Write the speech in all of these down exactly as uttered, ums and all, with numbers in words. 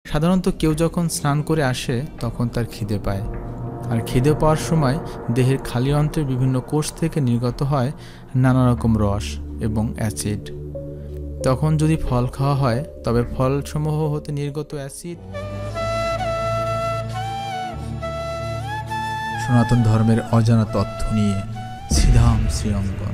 সাধারণত কেউ যখন স্নান করে আসে তখন তার খিদে পায়, আর খিদে পাওয়ার সময় দেহের খালি অন্ত্রের বিভিন্ন কোষ থেকে নির্গত হয় নানা রকম রস এবং অ্যাসিড। তখন যদি ফল খাওয়া হয় তবে ফলসমূহ হতে নির্গত অ্যাসিড সনাতন ধর্মের অজানা তথ্য নিয়ে শ্রীধাম শ্রীঅঙ্গন।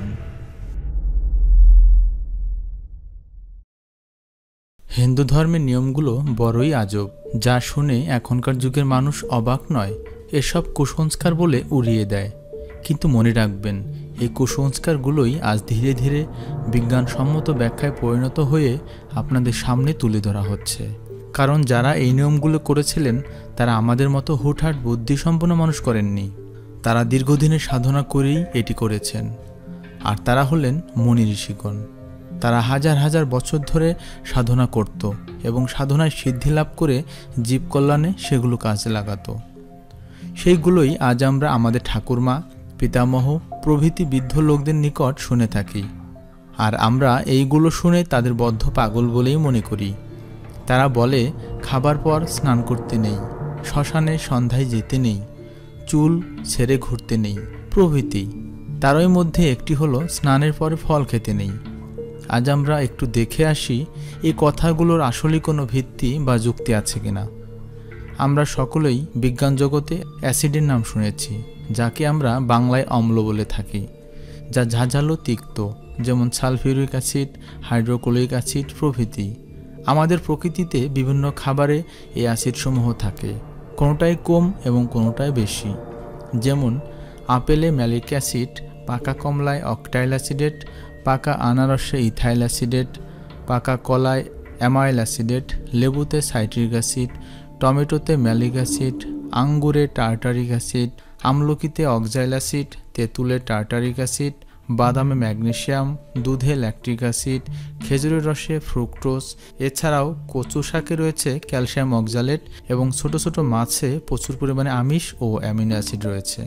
হিন্দু ধর্মের নিয়মগুলো বড়ই আজব, যা শুনে এখনকার যুগের মানুষ অবাক নয়, এসব কুসংস্কার বলে উড়িয়ে দেয়। কিন্তু মনে রাখবেন, এই কুসংস্কারগুলোই আজ ধীরে ধীরে বিজ্ঞানসম্মত ব্যাখ্যায় পরিণত হয়ে আপনাদের সামনে তুলে ধরা হচ্ছে। কারণ যারা এই নিয়মগুলো করেছিলেন তারা আমাদের মতো হুটহাট বুদ্ধিসম্পন্ন মানুষ করেননি, তারা দীর্ঘদিনের সাধনা করেই এটি করেছেন। আর তারা হলেন মুনি ঋষিগণ। তারা হাজার হাজার বছর ধরে সাধনা করত এবং সাধনায় সিদ্ধি লাভ করে জীব কল্যাণে সেগুলো কাজে লাগাতো। সেইগুলোই আজ আমরা আমাদের ঠাকুরমা, পিতামহ প্রভৃতি বৃদ্ধ লোকদের নিকট শুনে থাকি। আর আমরা এইগুলো শুনে তাদের বদ্ধ পাগল বলেই মনে করি। তারা বলে খাবার পর স্নান করতে নেই, শ্মশানে সন্ধ্যায় যেতে নেই, চুল ছেড়ে ঘুরতে নেই প্রভৃতি। তারই মধ্যে একটি হলো স্নানের পরে ফল খেতে নেই। আজ আমরা একটু দেখে আসি এই কথাগুলোর আসলে কোনো ভিত্তি বা যুক্তি আছে কিনা। আমরা সকলেই বিজ্ঞান জগতে অ্যাসিডের নাম শুনেছি, যাকে আমরা বাংলায় অম্ল বলে থাকি, যা ঝাঁঝালো তিক্ত, যেমন সালফিউরিক অ্যাসিড, হাইড্রোক্লোরিক অ্যাসিড প্রভৃতি। আমাদের প্রকৃতিতে বিভিন্ন খাবারে এই অ্যাসিডসমূহ থাকে, কোনোটাই কম এবং কোনোটাই বেশি। যেমন আপেলে ম্যালিক অ্যাসিড, পাকা কমলায় অক্টাইল অ্যাসিডেট, পাকা আনারসে ইথাইল অ্যাসিডেট, পাকা কলায় অ্যামাইল অ্যাসিডেট, লেবুতে সাইট্রিক অ্যাসিড, টমেটোতে ম্যালিক অ্যাসিড, আঙ্গুরে টার্টারিক অ্যাসিড, আমলকিতে অক্সাইল অ্যাসিড, তেঁতুলে টার্টারিক অ্যাসিড, বাদামে ম্যাগনেসিয়াম, দুধে ল্যাকটিক অ্যাসিড, খেজুরের রসে ফ্রুক্টোজ। এছাড়াও কচু শাকে রয়েছে ক্যালসিয়াম অক্সালেট এবং ছোট ছোট মাছে প্রচুর পরিমাণে আমিষ ও অ্যামিনো অ্যাসিড রয়েছে।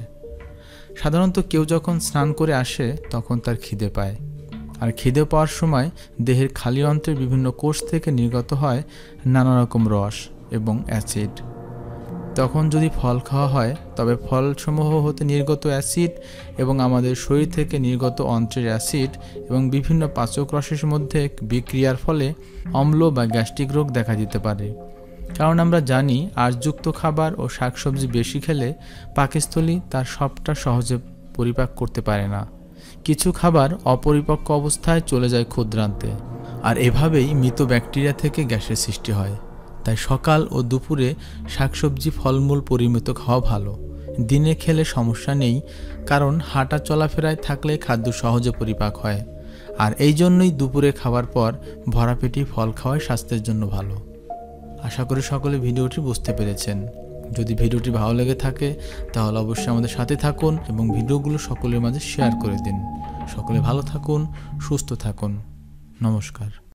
সাধারণত কেউ যখন স্নান করে আসে তখন তার খিদে পায়, আর খিদে পাওয়ার সময় দেহের খালি অন্ত্রের বিভিন্ন কোষ থেকে নির্গত হয় নানা রকম রস এবং অ্যাসিড। তখন যদি ফল খাওয়া হয় তবে ফলসমূহ হতে নির্গত অ্যাসিড এবং আমাদের শরীর থেকে নির্গত অন্ত্রের অ্যাসিড এবং বিভিন্ন পাচক রসের মধ্যে বিক্রিয়ার ফলে অম্ল বা গ্যাস্ট্রিক রোগ দেখা দিতে পারে। কারণ আমরা জানি আঁশযুক্ত খাবার ও শাকসবজি বেশি খেলে পাকস্থলী তার সবটা সহজে পরিপাক করতে পারে না। কিছু খাবার অপরিপক্ক অবস্থায় চলে যায় ক্ষুদ্রান্তে, আর এভাবেই মৃত ব্যাকটেরিয়া থেকে গ্যাসের সৃষ্টি হয়। তাই সকাল ও দুপুরে শাকসবজি ফলমূল পরিমিত খাওয়া ভালো। দিনে খেলে সমস্যা নেই, কারণ হাঁটা চলাফেরায় থাকলে খাদ্য সহজে পরিপাক হয়। আর এই জন্যই দুপুরে খাওয়ার পর ভরা পেটি ফল খাওয়াই স্বাস্থ্যের জন্য ভালো। আশা করি সকলে ভিডিওটি বুঝতে পেরেছেন। যদি ভিডিওটি ভালো লেগে থাকে তাহলে অবশ্যই আমাদের সাথে থাকুন এবং ভিডিওগুলো সকলের মাঝে শেয়ার করে দিন। সকলে ভালো থাকুন, সুস্থ থাকুন। নমস্কার।